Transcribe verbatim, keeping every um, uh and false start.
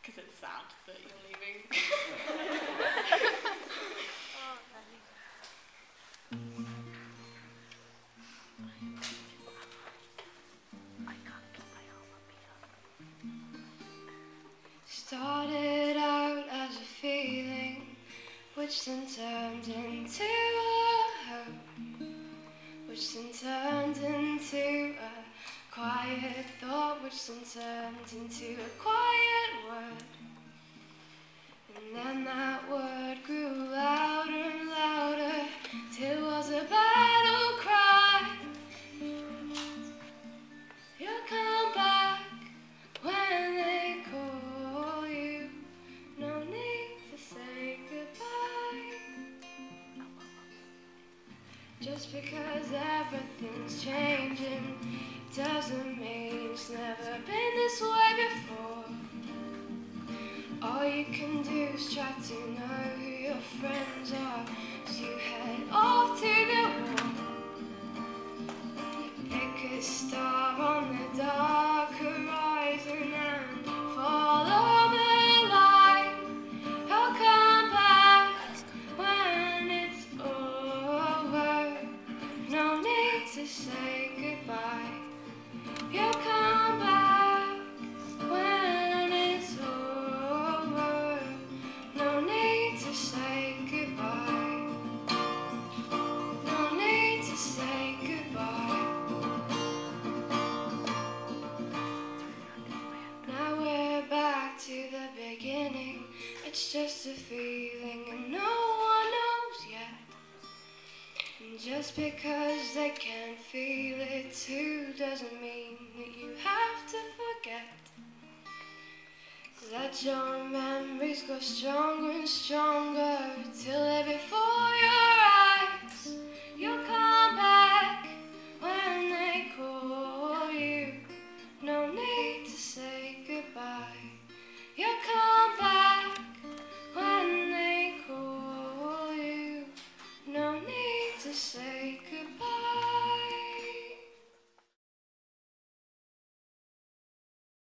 Because it's sad that you're leaving. Started out as a feeling, which then turned into a hope, which then turned into a quiet thought, which then turned into a quiet word. And then that word grew louder and louder, till it was a battle cry. You'll come back when they call you. No need to say goodbye. Just because everything's changing doesn't mean it's never been this way before. All you can do is try to know who your friends are as you head off to the war. Pick a star on the dark horizon and follow the light. I'll come back when it's over. No need to say goodbye. You'll come back when it's over. No need to say goodbye. No need to say goodbye. Now we're back to the beginning. It's just a feeling and no one knows yet. And just because they can feel it too doesn't mean that you have to forget. Let your memories go stronger and stronger till they're before your